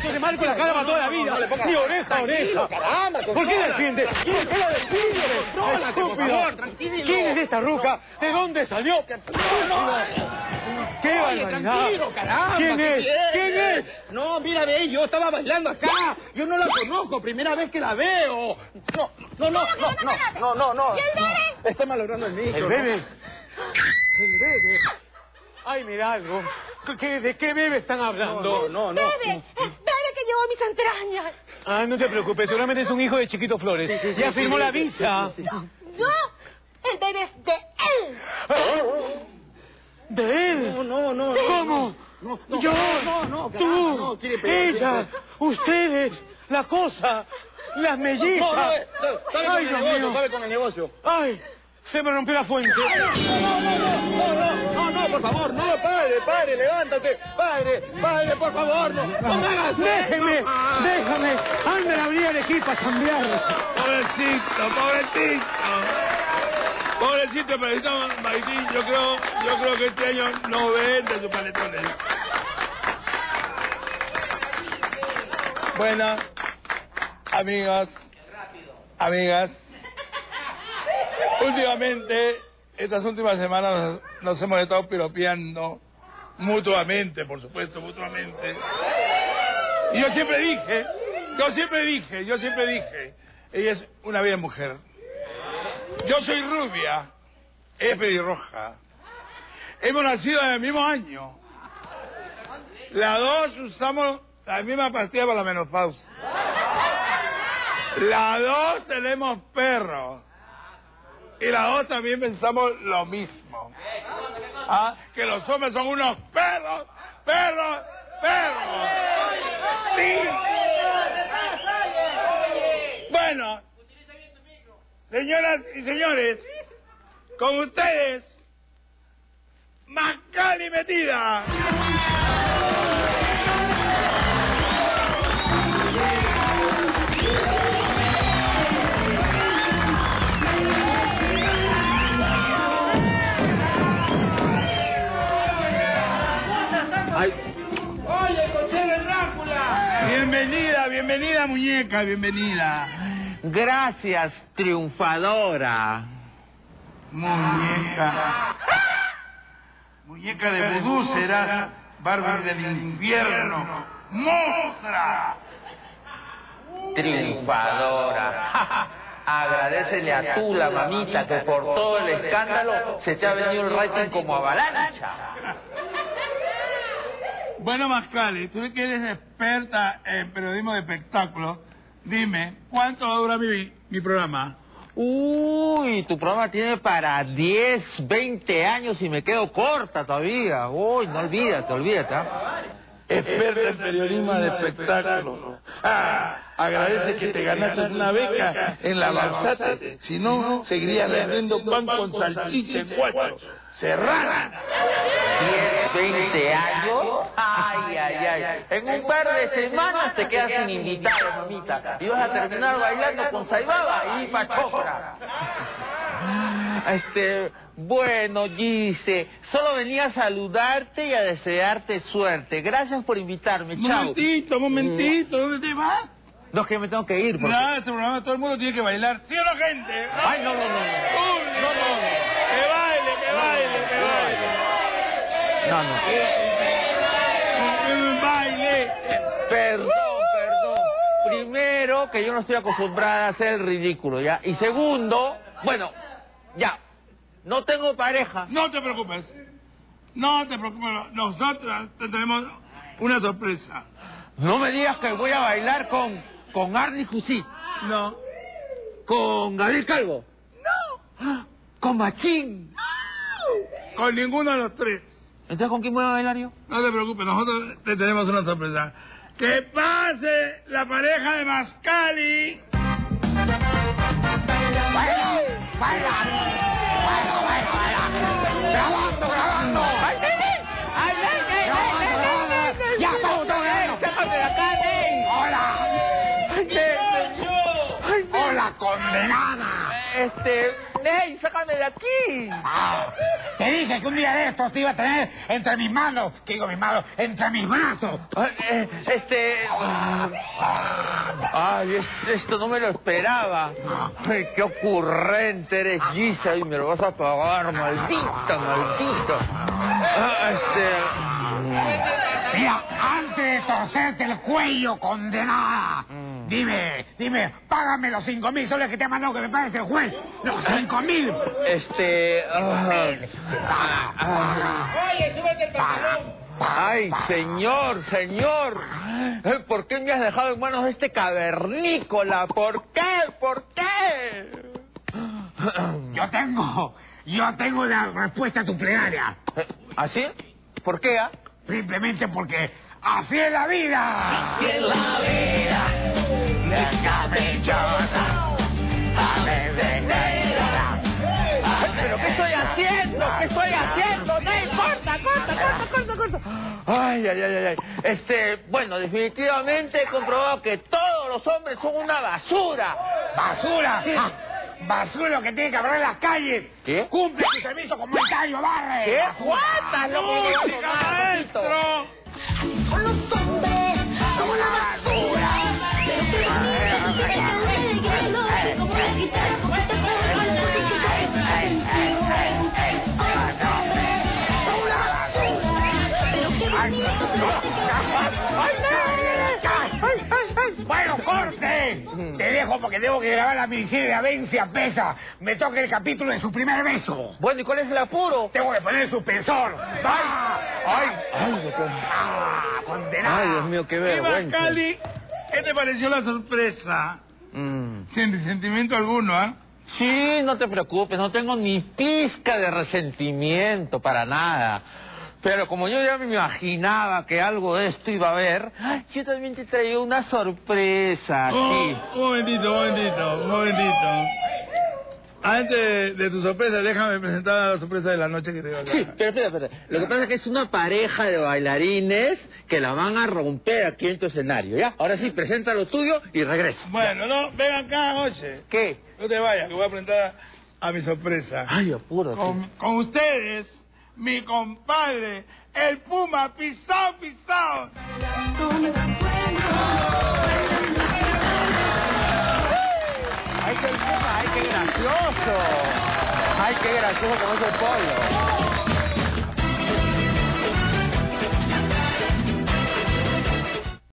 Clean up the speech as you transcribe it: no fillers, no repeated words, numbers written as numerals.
que te marco la cara para toda la vida. Ni oreja, oreja. Caramba, ¿Por qué defiendes? ¿Por qué la defiendes? Estúpido. ¿Quién es esta ruca? ¿De dónde salió? ¡Qué barbaridad! Tranquilo, caramba. ¿Quién es? ¿Quién es? No, mira, ve, yo estaba bailando acá. Yo no la conozco, primera vez que la veo. No. ¿Y el bebé? Estoy malogrando el micro. ¿El bebé? ¿El bebé? Ay, mira algo. ¿De qué bebé están hablando? No. Bebé, el bebé que llevó mis entrañas. Ah, no te preocupes, seguramente es un hijo de Chiquito Flores. Ya firmó la visa. No, el bebé es de él. ¿De él? No. ¿Cómo? Yo, tú, ella, ustedes, la cosa, las mellizas. Ay, Dios mío. Sabe con el negocio. Ay, se me rompió la fuente. No, por favor, no, padre, levántate. Padre, por favor, no me hagas. Déjame. Anda a abrir el equipo a cambiar. Pobrecito, pero Maitín, yo creo que este año no vende sus panetones. Bueno, amigas, últimamente, estas últimas semanas nos hemos estado piropeando mutuamente, por supuesto, mutuamente. Y yo siempre dije, ella es una bella mujer. Yo soy rubia, ella es pelirroja. Hemos nacido en el mismo año. Las dos usamos la misma pastilla para la menopausia. Las dos tenemos perros. Y las dos también pensamos lo mismo. ¿Ah? Que los hombres son unos perros. Sí. Bueno, señoras y señores, con ustedes, Mascali Metida. Oye, cochero Drácula. Bienvenida, muñeca, bienvenida. Gracias, triunfadora. Muñeca de vudú será, Bárbara del infierno, monstrua. Triunfadora. Agradecele a tú, la mamita, que por todo el escándalo se te ha venido el rating como avalancha. Bueno, Mascali, tú que eres experta en periodismo de espectáculo, dime, ¿cuánto va a durar mi programa? Uy, tu programa tiene para 10, 20 años y me quedo corta todavía. Uy, no olvídate, ¿ah? Experta en periodismo de espectáculo. Agradece que te ganaste una beca en la Balsate. Si no, seguirías vendiendo pan con salchicha en cuatro. ¡Serrana! 10, 20 años. Ay. En un par de semanas te quedas sin invitados, mamita. Y vas a terminar bailando con Saibaba y Pachocra. Bueno, Gise, solo venía a saludarte y a desearte suerte. Gracias por invitarme, chao. Momentito, ¿dónde te vas? No, es que me tengo que ir. Porque... Nada, este programa todo el mundo tiene que bailar. ¿Sí o no, gente? Ay, no. Que baile. No. Baile. Perdón. Primero, que yo no estoy acostumbrada a hacer el ridículo, ¿ya? Y segundo, bueno, ya, no tengo pareja. No te preocupes. Nosotros te tenemos una sorpresa. No me digas que voy a bailar con Arnie Jussi. No. ¿Con Gabriel Calvo? No. ¿Con Machín? No. Con ninguno de los tres. ¿Entonces con quién voy a bailar yo? No te preocupes, nosotros te tenemos una sorpresa. ¡Que pase la pareja de Mascali! ¡Baila! ¡Grabando! ¡Ay, ¡ya estamos grabando! ¡Sácate de acá, nen! ¡Hola! ¡Hola! condenada! ¡Ney, sácame de aquí! Te dije que un día de estos te iba a tener entre mis manos. ¿Qué digo mis manos? Entre mis brazos. Ay, esto no me lo esperaba. Ay, qué ocurrente eres, Gisa, y me lo vas a pagar, maldito. Mira, antes de torcerte el cuello, condenada. Dime, págame los 5.000 soles que te ha mandado que me pagues el juez. Los 5.000. Oye, súbete el pantalón. Ay, señor. ¿Por qué me has dejado en manos de este cavernícola? ¿Por qué? Yo tengo la respuesta a tu plegaria. ¿Así? ¿Por qué, Simplemente porque así es la vida. Así es la vida, de caprichosa, a veces negra. ¿Pero qué estoy haciendo? ¡No importa! ¡Corta! Ay. Bueno, definitivamente he comprobado que todos los hombres son una basura. ¿Basura? Sí. Basura que tiene que barrer las calles. ¿Qué? Cumple tu servicio comunitario, barre. ¿Qué? ¡Juatas, loco! ¡Maestro! Con los hombres somos una basura, pero qué bonito que te lo como la guitarra con esta forma, la música es la canción. Con los hombres somos una basura, pero qué bonito Bueno, corte. Te dejo porque tengo que grabar la miniserie de Avencia Pesa. Me toca el capítulo de su primer beso. Bueno, ¿y cuál es el apuro? Tengo que poner el suspensor. Condenado. Ay, Dios mío, qué vergüenza. Viva Cali, ¿qué te pareció la sorpresa? Sin resentimiento alguno, Sí, no te preocupes, no tengo ni pizca de resentimiento para nada. Pero como yo ya me imaginaba que algo de esto iba a haber, yo también te traigo una sorpresa, sí. Un momentito. Antes de tu sorpresa, déjame presentar la sorpresa de la noche que te va a Sí, pero espera. Lo que pasa es que es una pareja de bailarines que la van a romper aquí en tu escenario, ¿ya? Ahora sí, presenta lo tuyo y regresa. Bueno, no, ven acá, oye. ¿Qué? No te vayas, que voy a presentar a mi sorpresa. Ay, apúrate. Con ustedes, mi compadre, el Puma, pisao. ¡Ay, qué gracioso! ¡Ay, qué gracioso como es el pollo!